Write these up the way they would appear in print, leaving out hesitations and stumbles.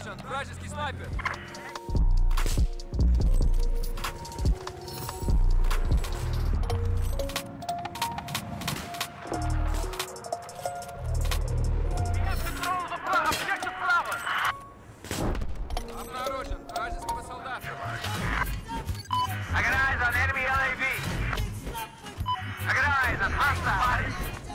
Обнаружен вражеский снайпер! Обнаружен вражеского солдата! I got eyes on enemy LAV! I got eyes on hostile!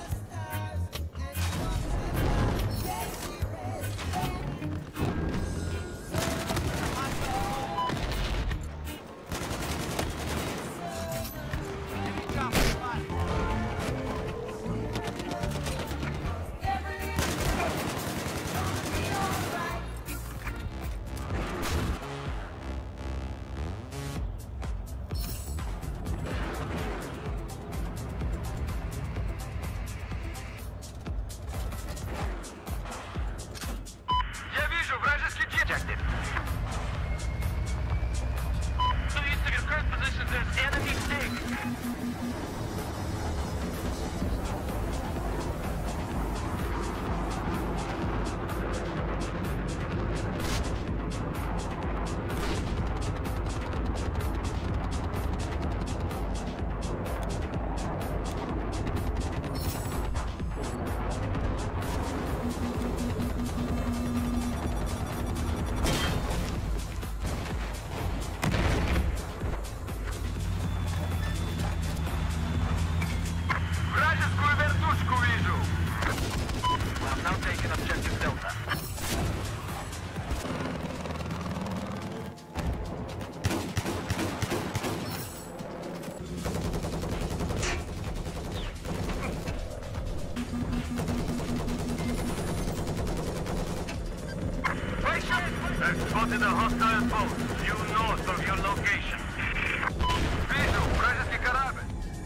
I've spotted a hostile boat due north of your location. Вижу вражеский корабль!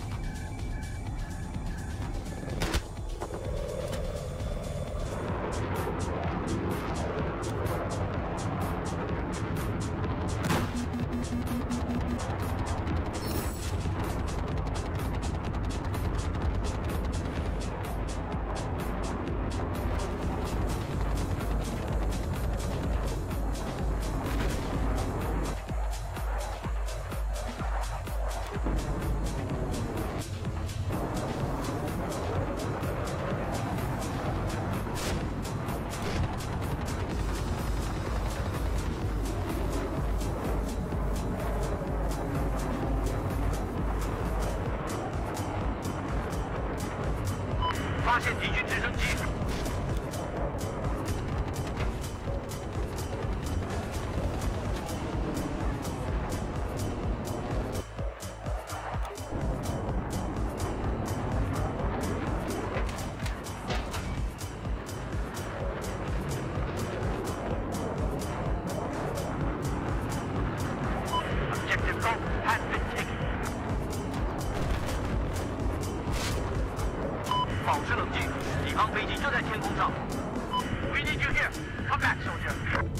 We need you here. Come back, soldier.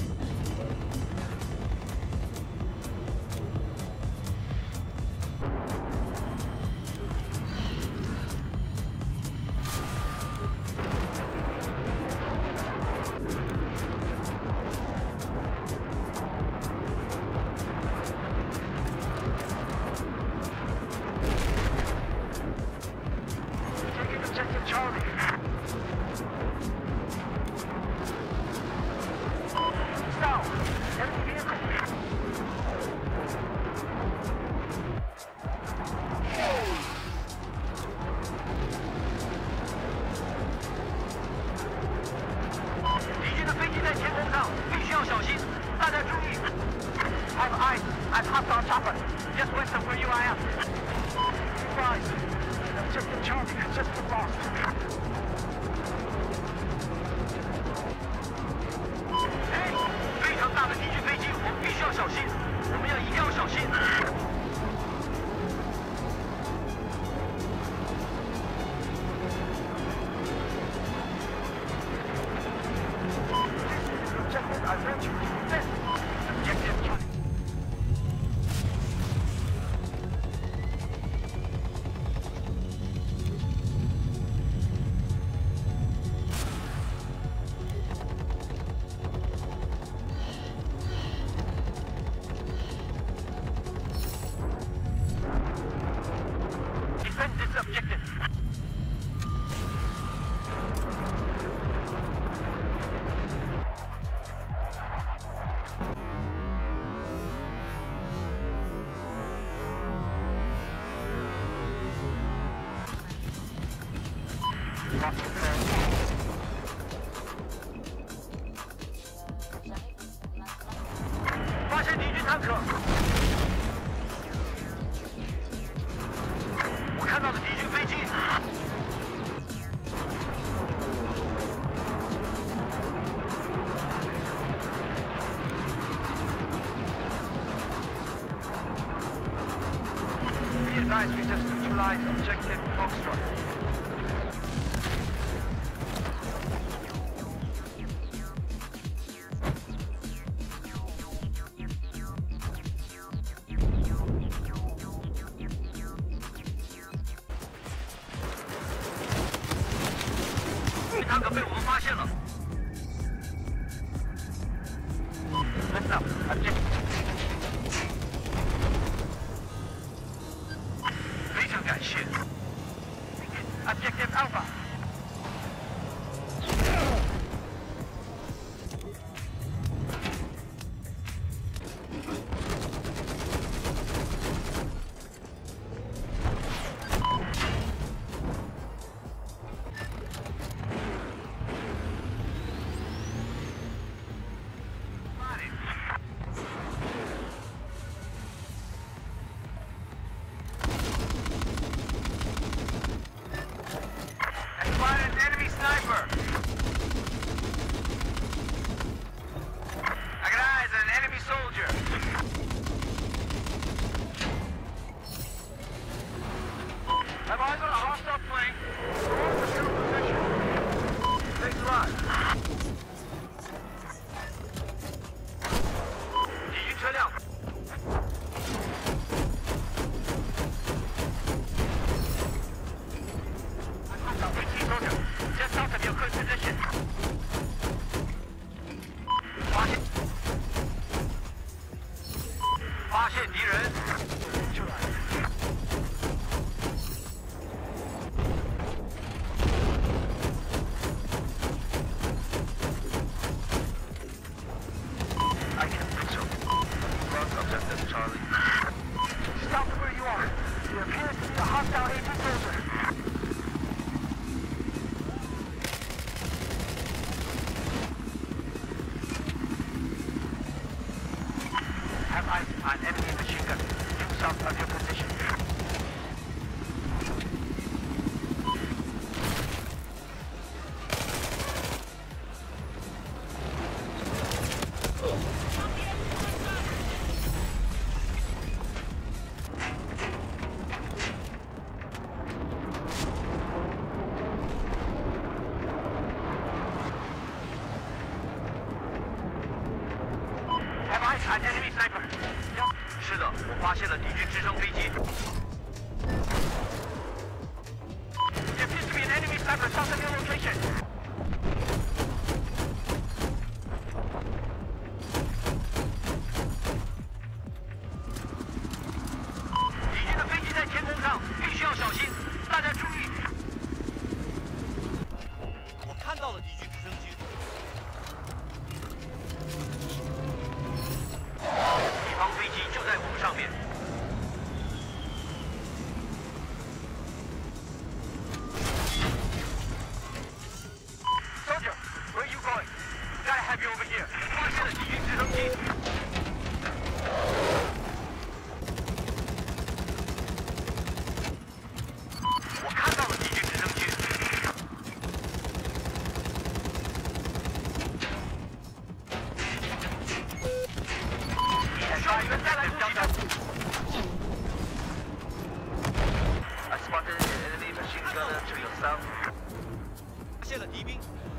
Taking objective Charlie. Have eyes at hostile chopper. Just west of where you are at. Rise. Objective Charlie just been lost. 非常大的敌军飞机，我们必须要小心。我们一定要小心。Objective adventure. Objective Charlie. 发现敌军坦克！我看到了敌军飞机。Be advised, we just neutralized objective Foxtrot.坦克被我们发现了。Listen up, objective. 非常感谢。Objective Alpha. Spotted an enemy sniper. I got eyes on an enemy soldier. Have eyes on a hostile plane. Pursuit position. Thanks a lot. 敌军车辆。Just south of your current position. 发现敌人。出来。I can't think so. Lost objective, Charlie. South of where you are. There appears to be a hostile agent soldier. Have eyes on enemy machine gun due south of your position. Have eyes on enemy sniper. 是的，我发现了敌军直升飞机。There appears to be an enemy sniper south of your location. 敌军的飞机在天空上，必须要小心，大家注意。我看到了敌军直升机。敌方飞机就在我们上面。Soldier, where are you going? Gotta have you over here. 发现了敌军直升机。我看到了敌军直升机。I spotted an enemy machine gunner to your south. 发现了敌兵。